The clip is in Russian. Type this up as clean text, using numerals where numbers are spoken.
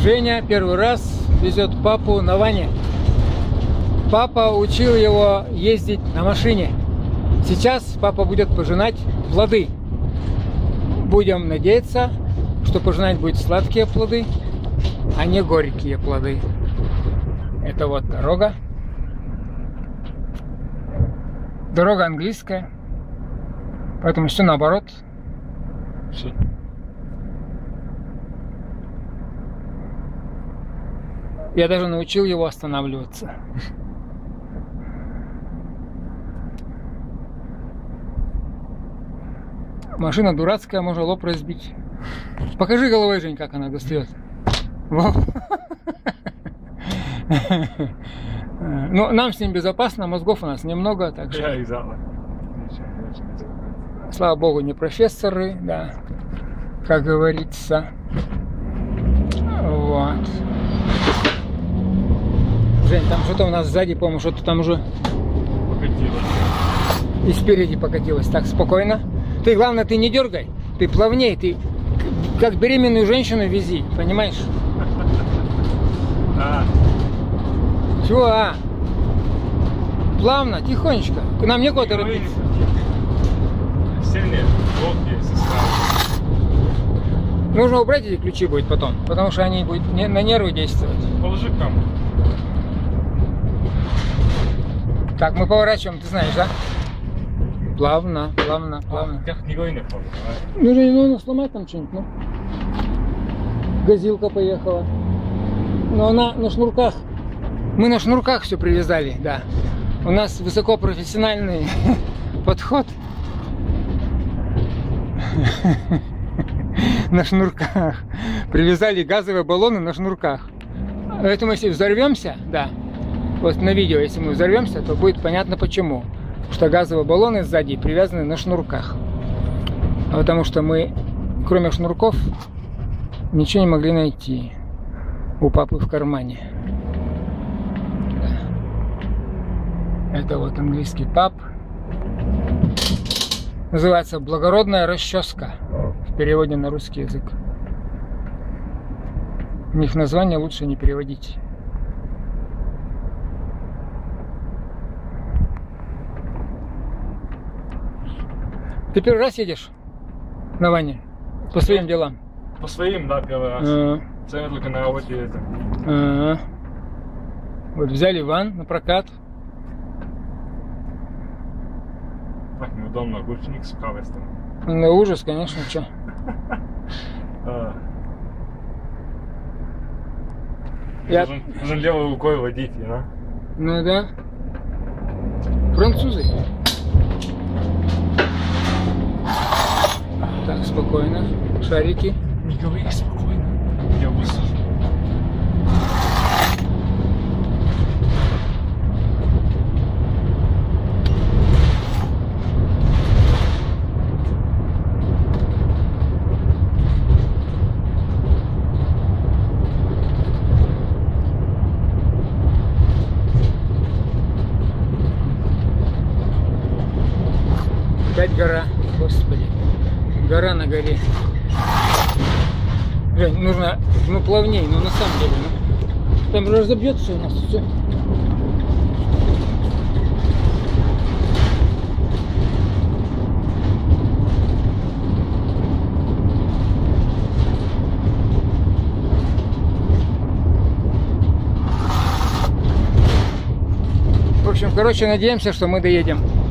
Женя первый раз везет папу на ване. Папа учил его ездить на машине. Сейчас папа будет пожинать плоды. Будем надеяться, что пожинать будет сладкие плоды, а не горькие плоды. Это вот дорога. Дорога английская. Поэтому все наоборот. Я даже научил его останавливаться. Машина дурацкая, можно лоб разбить. Покажи головой, Жень, как она достает. Ну, нам с ним безопасно, мозгов у нас немного, так что... Слава богу, не профессоры, да, как говорится. Вот. Жень, там что-то у нас сзади, по-моему, что-то там уже покатилось. И спереди покатилось. Так, спокойно. Ты, главное, ты не дергай, ты плавней, ты как беременную женщину вези, понимаешь? Чего, Плавно, тихонечко. Нам некуда торопиться. Сильнее. Нужно убрать эти ключи будет потом, потому что они будут на нервы действовать. Положи камеру. Так, мы поворачиваем, ты знаешь, да? Плавно, плавно, плавно. Как не говори, Ну, сломать там что-нибудь, ну. Газилка поехала. Но она на шнурках. Мы на шнурках все привязали, да. У нас высокопрофессиональный подход. На шнурках. Привязали газовые баллоны на шнурках. Поэтому если взорвемся, да, вот на видео, если мы взорвемся, то будет понятно почему. Потому что газовые баллоны сзади привязаны на шнурках. Потому что мы, кроме шнурков, ничего не могли найти у папы в кармане. Да. Это вот английский паб. Называется «Благородная расческа» в переводе на русский язык. У них название лучше не переводить. Ты первый раз едешь на ване? По своим делам? По своим, да, первый раз. Цены только на работе это. Вот взяли ван на прокат. Так неудобно, огурчник с кавой там. Ну, ужас, конечно, что. Нужно левой рукой водить, да? Ну да. Французы. Так, спокойно. Шарики. Не говори спокойно. Я высажу. Опять гора. Господи. Гора на горе. Жень, нужно, ну, плавнее, но на самом деле, ну, там разобьется у нас все. В общем, короче, надеемся, что мы доедем.